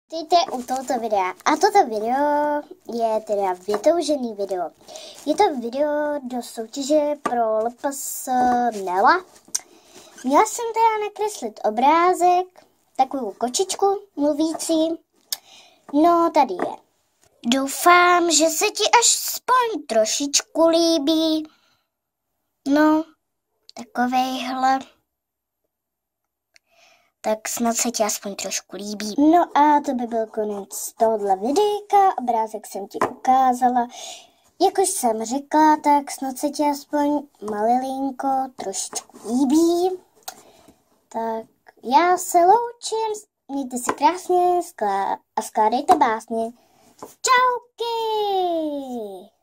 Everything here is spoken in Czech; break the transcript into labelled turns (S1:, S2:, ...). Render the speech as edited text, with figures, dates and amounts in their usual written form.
S1: Vítejte u tohoto videa. A toto video je teda vytoužený video. Je to video do soutěže pro LPS Nela. Měla jsem teda nakreslit obrázek, takovou kočičku mluvící. No, tady je. Doufám, že se ti aspoň trošičku líbí. No, takovejhle. Tak snad se ti aspoň trošku líbí. No a to by byl konec tohohle videjka. Obrázek jsem ti ukázala. Jak už jsem řekla, tak snad se ti aspoň malilinko trošičku líbí. Tak já se loučím. Mějte si krásně a skládejte básně. Čauky!